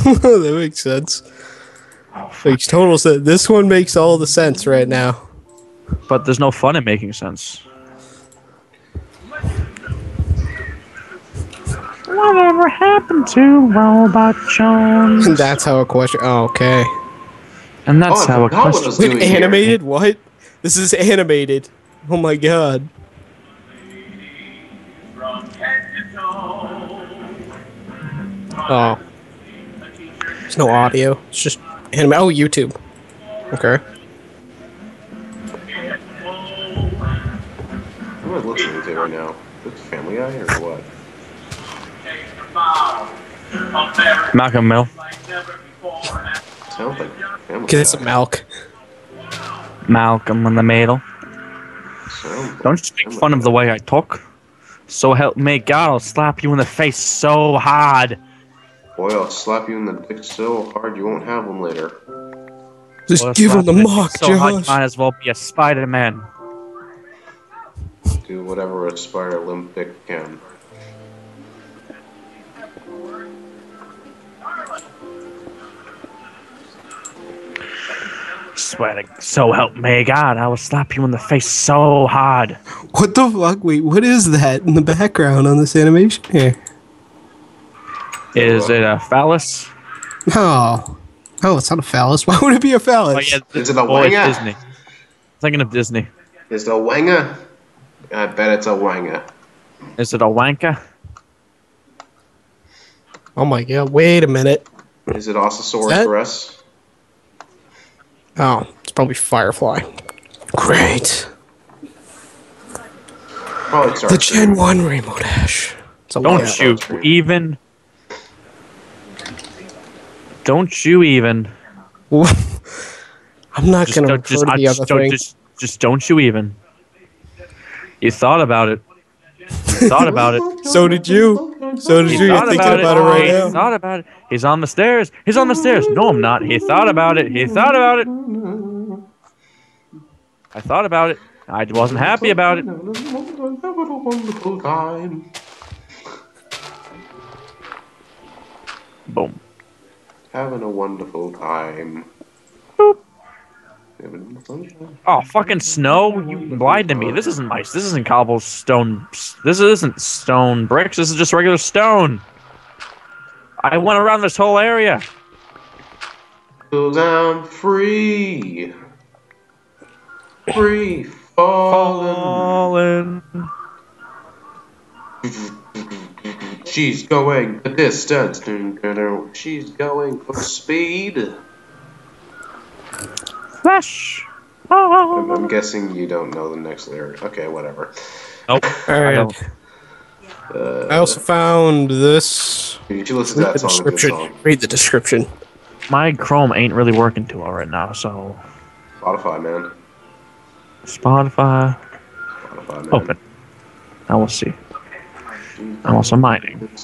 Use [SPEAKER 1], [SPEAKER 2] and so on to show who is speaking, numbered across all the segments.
[SPEAKER 1] That makes sense. Makes total sense. This one makes all the sense right now.
[SPEAKER 2] But there's no fun in making sense. Whatever happened to Robot Jones?
[SPEAKER 1] And that's how a question. Oh, okay.
[SPEAKER 2] And that's how a question.
[SPEAKER 1] Wait, animated? What? This is animated. Oh my god. Oh. There's no audio. It's just anime. Oh, YouTube. Okay.
[SPEAKER 3] What am I listening to right now? Is it Family Guy or what?
[SPEAKER 2] Malcolm Mill.
[SPEAKER 3] Sounds like Family
[SPEAKER 1] Get some
[SPEAKER 3] Guy.
[SPEAKER 1] milk.
[SPEAKER 2] Malcolm in the middle.
[SPEAKER 3] Sounds
[SPEAKER 2] Don't you make fun of the way I talk. So help me God, I'll slap you in the face so hard.
[SPEAKER 3] Boy, I'll slap you in the dick so hard you won't have one later.
[SPEAKER 1] Just
[SPEAKER 2] Well,
[SPEAKER 1] give him the
[SPEAKER 2] slap
[SPEAKER 1] mock,
[SPEAKER 2] so hard, you
[SPEAKER 1] Josh.
[SPEAKER 2] might as well be a Spider-Man.
[SPEAKER 3] Do whatever a spider limp dick can.
[SPEAKER 2] Swear to so help me God, I will slap you in the face so hard.
[SPEAKER 1] What the fuck? Wait, what is that in the background on this animation here?
[SPEAKER 2] Is it a phallus?
[SPEAKER 1] Oh. Oh, it's not a phallus. Why would it be a phallus?
[SPEAKER 2] Oh, yeah,
[SPEAKER 3] Is it a
[SPEAKER 2] it's
[SPEAKER 3] Wanga?
[SPEAKER 2] Disney. Thinking of Disney.
[SPEAKER 3] Is it a Wanga? I bet it's a Wanga.
[SPEAKER 2] Is it a wanker?
[SPEAKER 1] Oh my god, wait a minute.
[SPEAKER 3] Is it Osasaurus
[SPEAKER 1] That-
[SPEAKER 3] Rex?
[SPEAKER 1] Oh, it's probably Firefly. Great.
[SPEAKER 3] Probably Starscream.
[SPEAKER 1] The Gen 1 Rainbow Dash. It's a
[SPEAKER 2] Don't
[SPEAKER 1] lot.
[SPEAKER 2] you
[SPEAKER 3] Starscream.
[SPEAKER 2] even... Don't you even...
[SPEAKER 1] I'm not going to refer to the other thing.
[SPEAKER 2] Just don't you even. You thought about it. You thought about it.
[SPEAKER 1] So did you. So did
[SPEAKER 2] He
[SPEAKER 1] you. You're
[SPEAKER 2] thought
[SPEAKER 1] thinking
[SPEAKER 2] about
[SPEAKER 1] about it right
[SPEAKER 2] He
[SPEAKER 1] now.
[SPEAKER 2] thought about it. He's on the stairs. He's on the stairs. No, I'm not. He thought about it. He thought about it. I thought about it. I wasn't happy about it.
[SPEAKER 3] Have a wonderful time.
[SPEAKER 2] Boom.
[SPEAKER 3] Having a wonderful time.
[SPEAKER 2] Boop.
[SPEAKER 3] Living in the sunshine.
[SPEAKER 2] Oh, fucking snow! You lied to me. This isn't nice. This isn't cobblestone. This isn't stone bricks. This is just regular stone. I went around this whole area.
[SPEAKER 3] 'Cause I'm free. Free falling.
[SPEAKER 2] Fallen.
[SPEAKER 3] She's going the distance. She's going for speed.
[SPEAKER 2] Flash.
[SPEAKER 3] I'm guessing you don't know the next lyric. Okay, whatever.
[SPEAKER 2] Nope. I
[SPEAKER 1] Alright.
[SPEAKER 2] don't.
[SPEAKER 1] I also found this.
[SPEAKER 3] You should listen to
[SPEAKER 1] Read
[SPEAKER 3] that
[SPEAKER 1] the
[SPEAKER 3] song. It's a good
[SPEAKER 1] description.
[SPEAKER 3] song.
[SPEAKER 1] Read the description.
[SPEAKER 2] My Chrome ain't really working too well right now, so
[SPEAKER 3] Spotify, man.
[SPEAKER 2] Spotify
[SPEAKER 3] Spotify, man.
[SPEAKER 2] open. I will see. I'm also mining.
[SPEAKER 3] She's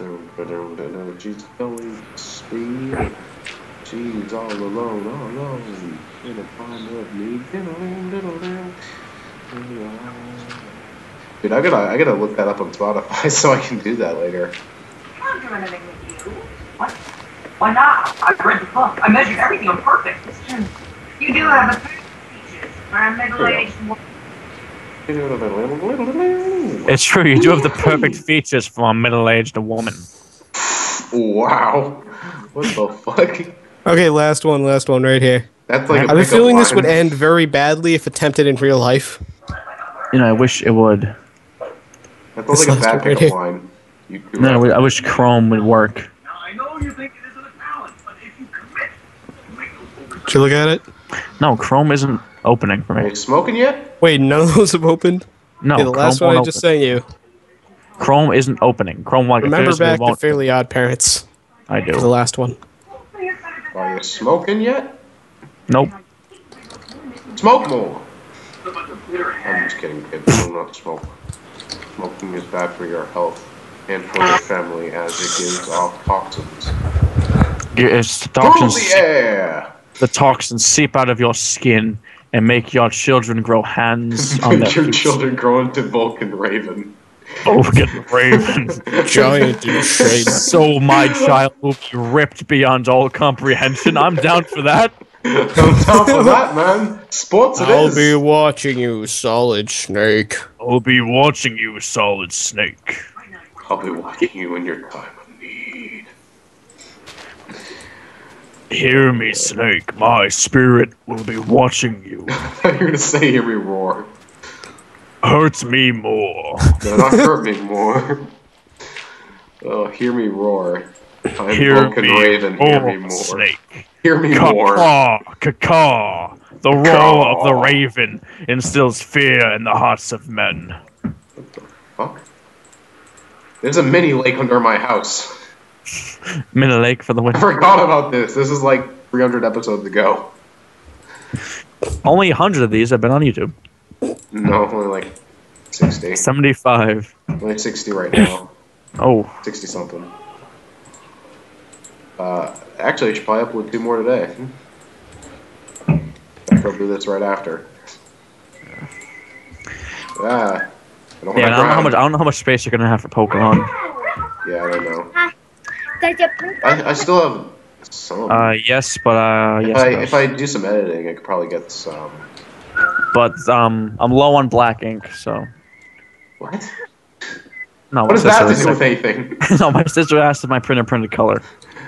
[SPEAKER 3] going speed. She's all alone, in a pond of me. Dude, I gotta look that up on Spotify so I can do that later.
[SPEAKER 4] I don't do anything with you. What? Why not? I read the book. I measured everything. I'm perfect. It's true. You do have the perfect features for a middle-aged woman.
[SPEAKER 2] It's true. You do have the perfect features for a middle-aged woman.
[SPEAKER 3] Wow. What the fuck?
[SPEAKER 1] Okay, last one right here.
[SPEAKER 3] That's like a
[SPEAKER 1] I have a
[SPEAKER 3] pickup
[SPEAKER 1] feeling this would
[SPEAKER 3] line.
[SPEAKER 1] end very badly if attempted in real life.
[SPEAKER 2] You know, I wish it would.
[SPEAKER 3] That sounds
[SPEAKER 1] This
[SPEAKER 3] like a
[SPEAKER 1] last
[SPEAKER 3] bad
[SPEAKER 1] one right
[SPEAKER 3] pickup
[SPEAKER 1] here.
[SPEAKER 3] line. You
[SPEAKER 2] No, I wish Chrome would work.
[SPEAKER 4] Now, I know you think it isn't a talent, but if you commit,
[SPEAKER 1] Did you look at it?
[SPEAKER 2] No, Chrome isn't opening for
[SPEAKER 3] Are
[SPEAKER 2] me.
[SPEAKER 3] you smoking yet?
[SPEAKER 1] Wait, none of those have opened?
[SPEAKER 2] No,
[SPEAKER 1] Yeah, the last
[SPEAKER 2] Chrome
[SPEAKER 1] one I
[SPEAKER 2] won't
[SPEAKER 1] just
[SPEAKER 2] open.
[SPEAKER 1] sent you.
[SPEAKER 2] Chrome isn't opening. Chrome like
[SPEAKER 1] Remember
[SPEAKER 2] physically
[SPEAKER 1] back to
[SPEAKER 2] won't.
[SPEAKER 1] Fairly Odd Parents.
[SPEAKER 2] I
[SPEAKER 1] The
[SPEAKER 2] do.
[SPEAKER 1] last one.
[SPEAKER 3] Are you smoking yet?
[SPEAKER 2] Nope.
[SPEAKER 3] Smoke more. I'm just kidding, kids. Do not smoke. Smoking is bad for your health and for your family as it gives off toxins.
[SPEAKER 2] It's the
[SPEAKER 3] Through
[SPEAKER 2] toxins.
[SPEAKER 3] the air.
[SPEAKER 2] The toxins seep out of your skin and make your children grow hands on their
[SPEAKER 3] Your
[SPEAKER 2] feet.
[SPEAKER 3] children grow into Vulcan Raven.
[SPEAKER 2] Spoken Raven.
[SPEAKER 1] Giant in shape.
[SPEAKER 2] So my child will be ripped beyond all comprehension. I'm down for that.
[SPEAKER 3] On top of that, man, sports it
[SPEAKER 1] I'll
[SPEAKER 3] is.
[SPEAKER 1] be watching you, Solid Snake.
[SPEAKER 2] I'll be watching you, Solid Snake.
[SPEAKER 3] I'll be watching you in your time of need.
[SPEAKER 2] Hear me, Snake. My spirit will be watching you.
[SPEAKER 3] You're gonna say hear me roar.
[SPEAKER 2] Hurts me more.
[SPEAKER 3] No, not hurt me more. Oh, hear me roar. I'm
[SPEAKER 2] Hear
[SPEAKER 3] Broken
[SPEAKER 2] me,
[SPEAKER 3] Raven, hear me
[SPEAKER 2] more,
[SPEAKER 3] more.
[SPEAKER 2] Snake.
[SPEAKER 3] Hear me more.
[SPEAKER 2] Caw, caw. The roar of the raven instills fear in the hearts of men.
[SPEAKER 3] Fuck. There's a mini lake under my house.
[SPEAKER 2] Minna Lake for the win.
[SPEAKER 3] I forgot about this. This is like 300 episodes ago.
[SPEAKER 2] Only 100 of these have been on YouTube.
[SPEAKER 3] No, only like 60.
[SPEAKER 2] 75.
[SPEAKER 3] Only 60 right now.
[SPEAKER 2] Oh.
[SPEAKER 3] 60 something. Actually, I should probably upload 2 more today. I'll do this right after.
[SPEAKER 2] Yeah, I don't know how much space you're gonna have for Pokemon.
[SPEAKER 3] Yeah, I don't know. I still have some.
[SPEAKER 2] Yes, but
[SPEAKER 3] If I do some editing, I could probably get some.
[SPEAKER 2] But I'm low on black ink, so.
[SPEAKER 3] What?
[SPEAKER 2] No,
[SPEAKER 3] What does that have to do with anything?
[SPEAKER 2] No, my sister asked if my printer printed color.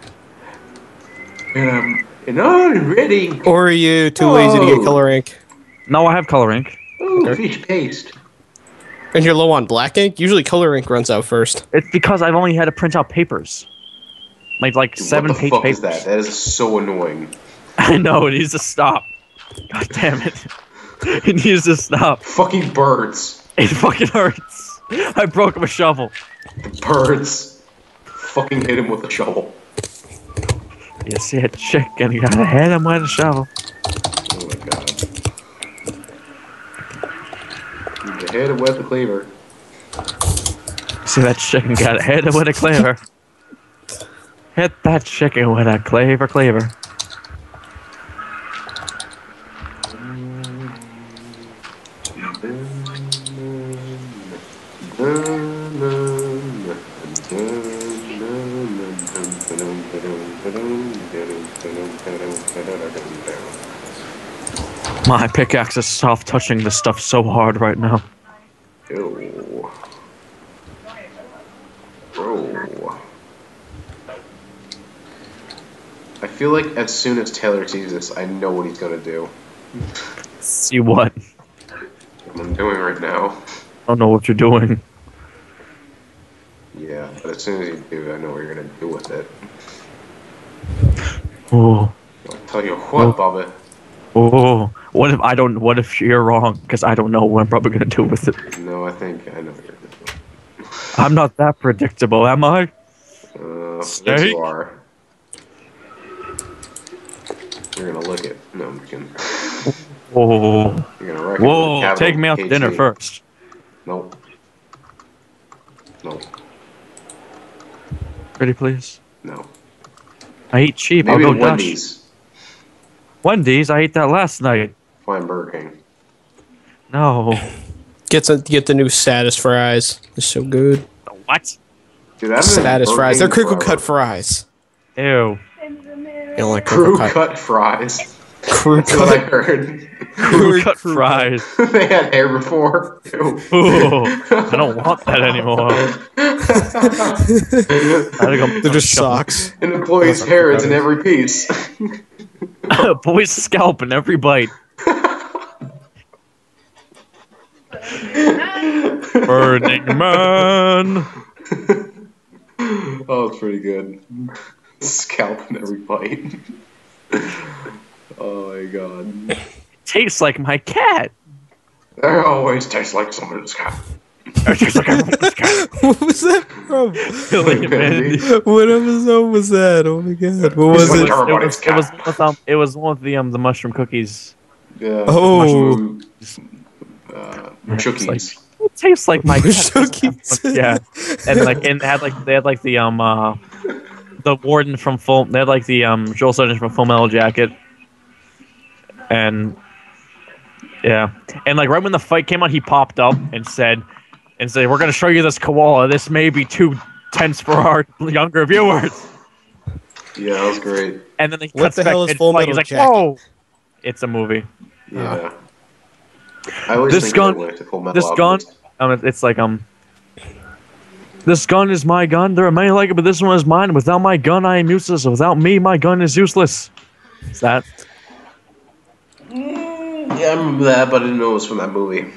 [SPEAKER 3] And already.
[SPEAKER 1] Or are you too lazy to get color ink?
[SPEAKER 2] No, I have color ink.
[SPEAKER 3] Ooh, fish paste.
[SPEAKER 1] And you're low on black ink? Usually color ink runs out first.
[SPEAKER 2] It's because I've only had to print out papers. Like
[SPEAKER 3] Dude,
[SPEAKER 2] 7-page
[SPEAKER 3] what the fuck
[SPEAKER 2] papers.
[SPEAKER 3] is that? That is so annoying.
[SPEAKER 2] I know, it needs to stop. God damn it. It needs to stop.
[SPEAKER 3] Fucking birds.
[SPEAKER 2] It fucking hurts. I broke him a shovel.
[SPEAKER 3] The birds. Fucking hit him with a shovel.
[SPEAKER 2] You see a chicken, you gotta hit him with a shovel.
[SPEAKER 3] Oh my god. You hit him with the cleaver.
[SPEAKER 2] See that chicken, gotta hit him with a cleaver. Hit that chicken with a cleaver. My pickaxe is soft touching this stuff so hard right now.
[SPEAKER 3] Ew. Bro. I feel like as soon as Taylor sees this, I know what he's gonna do.
[SPEAKER 2] See what?
[SPEAKER 3] What I'm doing right now.
[SPEAKER 2] I don't know what you're doing.
[SPEAKER 3] Yeah, but as soon as you do, I know what you're gonna do with it.
[SPEAKER 2] Oh.
[SPEAKER 3] I'll tell you what, Bubba.
[SPEAKER 2] Oh. What if you're wrong? Because I don't know what I'm probably gonna do with it.
[SPEAKER 3] No, I think I know what you're gonna do.
[SPEAKER 2] I'm not that predictable, am I?
[SPEAKER 3] Yes,
[SPEAKER 2] Snake?
[SPEAKER 3] you are. You're gonna lick it. No, I'm just kidding.
[SPEAKER 2] Whoa.
[SPEAKER 3] You're gonna wreck it.
[SPEAKER 2] Whoa. Take me out to dinner first.
[SPEAKER 3] Nope. Nope.
[SPEAKER 2] Pretty please.
[SPEAKER 3] No.
[SPEAKER 2] I eat cheap.
[SPEAKER 3] Maybe
[SPEAKER 2] I'll go Dutch.
[SPEAKER 3] Wendy's.
[SPEAKER 2] Wendy's? I ate that last night.
[SPEAKER 3] Fine Burger King.
[SPEAKER 2] No.
[SPEAKER 1] Get the new status fries. They're so good.
[SPEAKER 2] What?
[SPEAKER 3] Dude, that's
[SPEAKER 1] Status fries. They're crinkle cut fries.
[SPEAKER 2] Ew.
[SPEAKER 1] You don't like
[SPEAKER 3] Crew
[SPEAKER 1] crinkle cut?
[SPEAKER 3] cut fries.
[SPEAKER 1] Crew
[SPEAKER 3] That's what I
[SPEAKER 1] cut.
[SPEAKER 3] heard.
[SPEAKER 2] Crew cut fries.
[SPEAKER 3] They had hair before. Ew.
[SPEAKER 2] Ooh, I don't want that anymore.
[SPEAKER 1] They're just socks.
[SPEAKER 3] An employee's hair is in every piece.
[SPEAKER 2] Boy's scalp in every bite. Burning Man.
[SPEAKER 3] Oh, it's pretty good. Scalp in every bite. Oh my god.
[SPEAKER 2] Tastes like my cat.
[SPEAKER 3] They always taste like someone's scalp.
[SPEAKER 2] It tastes like everyone's cat.
[SPEAKER 1] What was that from?
[SPEAKER 2] Billy and Mandy.
[SPEAKER 1] What episode was that? Oh my god. What was
[SPEAKER 3] like
[SPEAKER 1] it?
[SPEAKER 3] everybody's
[SPEAKER 2] It was one of the mushroom cookies.
[SPEAKER 3] Yeah.
[SPEAKER 1] Oh.
[SPEAKER 3] Chookies.
[SPEAKER 2] It tastes like my cat.
[SPEAKER 1] Cookies.
[SPEAKER 2] Yeah, and they had like the warden from Full. They had like the Joel Sargent from Full Metal Jacket, and yeah, and like right when the fight came on, he popped up and said, and say, "We're gonna show you this koala. This may be too tense for our younger viewers."
[SPEAKER 3] Yeah, that was great.
[SPEAKER 2] And then he
[SPEAKER 1] What
[SPEAKER 2] cuts
[SPEAKER 1] the
[SPEAKER 2] back
[SPEAKER 1] hell is
[SPEAKER 2] mid
[SPEAKER 1] Full
[SPEAKER 2] fight.
[SPEAKER 1] Metal
[SPEAKER 2] He's like,
[SPEAKER 1] Jacket?
[SPEAKER 2] "Whoa!" It's a movie.
[SPEAKER 3] Yeah. I always
[SPEAKER 2] This
[SPEAKER 3] think
[SPEAKER 2] gun-
[SPEAKER 3] of it to Full Metal
[SPEAKER 2] This gun,
[SPEAKER 3] Alchemist.
[SPEAKER 2] it's like this gun is my gun. There are many like it, but this one is mine. Without my gun, I am useless. Without me, my gun is useless. Is that?
[SPEAKER 3] Yeah, I remember that, but I didn't know it was from that movie.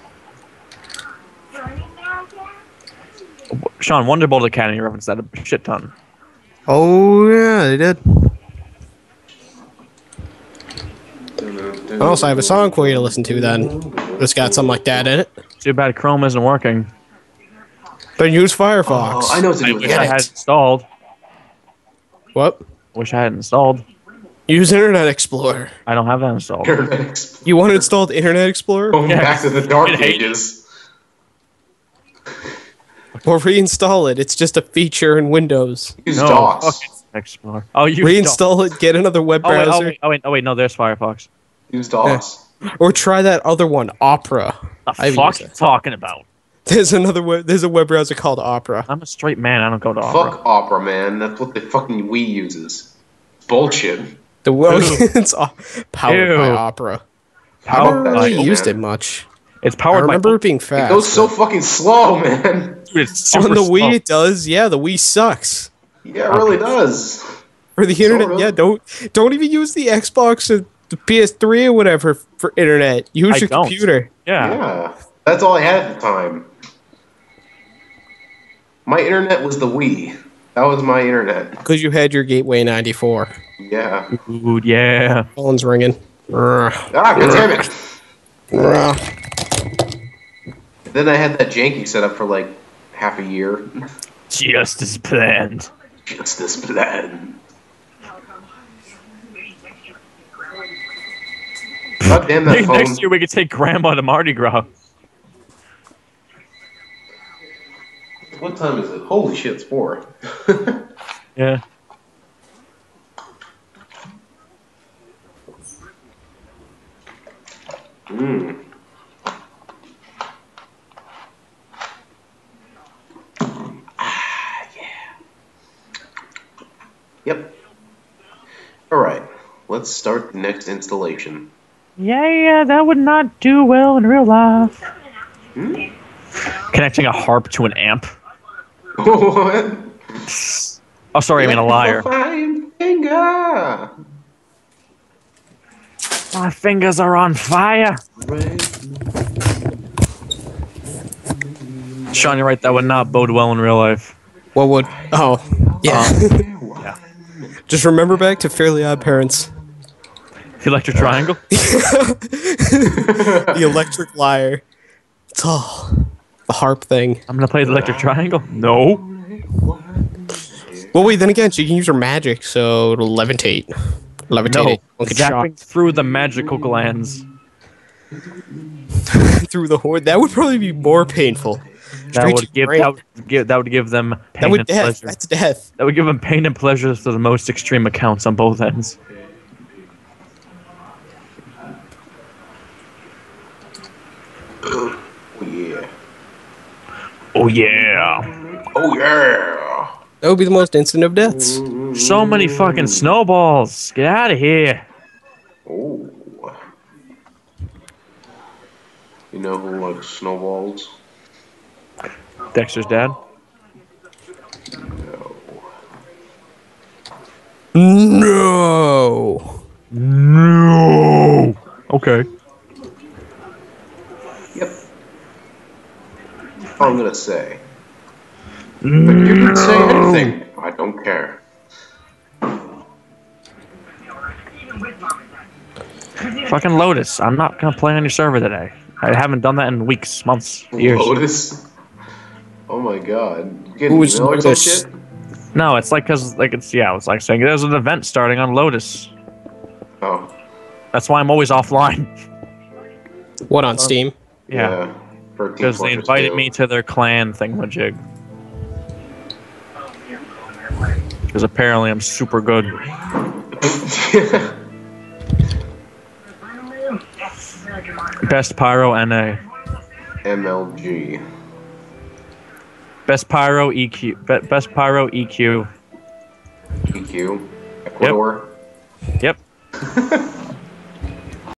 [SPEAKER 2] Sean, Wonderbolt Academy referenced that a shit ton.
[SPEAKER 1] Oh yeah, they did. Also, I have a song for you to listen to then. It's got something like that in it.
[SPEAKER 2] Too bad Chrome isn't working.
[SPEAKER 1] But use Firefox.
[SPEAKER 3] Oh, I know what to
[SPEAKER 2] I
[SPEAKER 3] do with
[SPEAKER 2] wish I
[SPEAKER 3] that.
[SPEAKER 2] had it installed.
[SPEAKER 1] What?
[SPEAKER 2] Wish I had it installed.
[SPEAKER 1] Use Internet Explorer.
[SPEAKER 2] I don't have that installed.
[SPEAKER 1] You want to install Internet Explorer?
[SPEAKER 3] Going
[SPEAKER 2] Yeah.
[SPEAKER 3] back to the Dark
[SPEAKER 2] I hate it.
[SPEAKER 3] Ages.
[SPEAKER 1] Or reinstall it. It's just a feature in Windows.
[SPEAKER 3] Use
[SPEAKER 2] No,
[SPEAKER 3] DOS.
[SPEAKER 2] fuck it. Explore. Oh, you
[SPEAKER 1] Reinstall it, get another web browser,
[SPEAKER 2] Oh wait, no, there's Firefox.
[SPEAKER 3] Use DOS.
[SPEAKER 1] or try that other one, Opera.
[SPEAKER 2] The
[SPEAKER 1] I've
[SPEAKER 2] fuck
[SPEAKER 1] used
[SPEAKER 2] you
[SPEAKER 1] it.
[SPEAKER 2] talking about?
[SPEAKER 1] There's a web browser called Opera.
[SPEAKER 2] I'm a straight man. I don't go to Opera.
[SPEAKER 3] Fuck Opera, man. That's what the fucking Wii uses. Bullshit.
[SPEAKER 1] The world
[SPEAKER 2] Ew.
[SPEAKER 1] it's powered by
[SPEAKER 2] Ew.
[SPEAKER 1] Opera. I
[SPEAKER 2] Powered
[SPEAKER 1] never
[SPEAKER 3] by
[SPEAKER 1] really
[SPEAKER 3] it,
[SPEAKER 1] used
[SPEAKER 3] man.
[SPEAKER 1] it much.
[SPEAKER 2] It's
[SPEAKER 1] I
[SPEAKER 2] powered by.
[SPEAKER 1] remember it being fast.
[SPEAKER 3] It goes so fucking slow, man.
[SPEAKER 2] Dude, it's super
[SPEAKER 1] on the
[SPEAKER 2] slow.
[SPEAKER 1] Wii, it does. Yeah, the Wii sucks.
[SPEAKER 3] Yeah, it really does.
[SPEAKER 1] For the internet,
[SPEAKER 3] Sort of.
[SPEAKER 1] yeah, don't even use the Xbox or the PS3 or whatever for internet. Use
[SPEAKER 2] I
[SPEAKER 1] your
[SPEAKER 2] don't.
[SPEAKER 1] computer.
[SPEAKER 2] Yeah.
[SPEAKER 3] Yeah. That's all I had at the time. My internet was the Wii. That was my internet.
[SPEAKER 1] Because you had your Gateway 94.
[SPEAKER 3] Yeah.
[SPEAKER 2] Dude, yeah.
[SPEAKER 1] Phone's ringing. Ugh.
[SPEAKER 3] Ah, god damn it.
[SPEAKER 1] Ugh.
[SPEAKER 3] Then I had that janky set up for like half a year.
[SPEAKER 2] Just as planned.
[SPEAKER 3] Just this plan. God damn that
[SPEAKER 2] Maybe
[SPEAKER 3] phone.
[SPEAKER 2] next year we could take Grandma to Mardi Gras.
[SPEAKER 3] What time is it? Holy shit, it's 4.
[SPEAKER 2] Yeah.
[SPEAKER 3] Mmm. Ah, yeah. Yep. Alright, let's start the next installation.
[SPEAKER 2] Yeah, that would not do well in real life.
[SPEAKER 3] Hmm?
[SPEAKER 2] Connecting a harp to an amp.
[SPEAKER 3] What?
[SPEAKER 2] Oh, sorry, I mean a liar.
[SPEAKER 3] Fine finger.
[SPEAKER 2] My fingers are on fire. Sean, you're right. That would not bode well in real life.
[SPEAKER 1] What would? Oh, yeah.
[SPEAKER 2] Yeah.
[SPEAKER 1] Just remember back to Fairly Odd Parents.
[SPEAKER 2] The electric triangle.
[SPEAKER 1] The electric lyre. It's all the harp thing.
[SPEAKER 2] I'm gonna play the electric triangle. No.
[SPEAKER 1] Well, wait. Then again, you can use your magic, so it'll levitate. Levitate
[SPEAKER 2] No.
[SPEAKER 1] it. Don't get
[SPEAKER 2] Zapping
[SPEAKER 1] shocked
[SPEAKER 2] through the magical glands.
[SPEAKER 1] through the horde. That would probably be more painful.
[SPEAKER 2] That
[SPEAKER 1] Straight
[SPEAKER 2] would
[SPEAKER 1] to
[SPEAKER 2] give
[SPEAKER 1] brain.
[SPEAKER 2] that would give them
[SPEAKER 1] That
[SPEAKER 2] pain
[SPEAKER 1] would
[SPEAKER 2] and
[SPEAKER 1] death.
[SPEAKER 2] pleasure.
[SPEAKER 1] That's death.
[SPEAKER 2] That would give them pain and pleasure to the most extreme accounts on both ends.
[SPEAKER 3] Oh yeah.
[SPEAKER 2] Oh yeah.
[SPEAKER 3] Oh yeah.
[SPEAKER 1] That would be the most instant of deaths.
[SPEAKER 2] So many fucking snowballs. Get out of here.
[SPEAKER 3] Oh. You know who likes snowballs?
[SPEAKER 2] Dexter's dad.
[SPEAKER 3] No.
[SPEAKER 1] No.
[SPEAKER 2] No. Okay.
[SPEAKER 3] Yep. That's all I'm gonna say. But you didn't say anything. I don't care.
[SPEAKER 2] Fucking Lotus. I'm not gonna play on your server today. I haven't done that in weeks, months, years.
[SPEAKER 3] Lotus. Oh my god. You getting
[SPEAKER 1] Who is
[SPEAKER 3] email or some
[SPEAKER 1] Lotus?
[SPEAKER 3] shit?
[SPEAKER 2] No, it's like it's like saying there's an event starting on Lotus.
[SPEAKER 3] Oh.
[SPEAKER 2] That's why I'm always offline.
[SPEAKER 1] What on Steam?
[SPEAKER 2] Yeah,
[SPEAKER 3] For Team
[SPEAKER 2] because they
[SPEAKER 3] Fortress
[SPEAKER 2] invited
[SPEAKER 3] 2.
[SPEAKER 2] me to their clan thingamajig. Because apparently I'm super good. Best Pyro NA.
[SPEAKER 3] MLG.
[SPEAKER 2] Best pyro EQ. Best pyro EQ.
[SPEAKER 3] EQ. Ecuador.
[SPEAKER 2] Yep.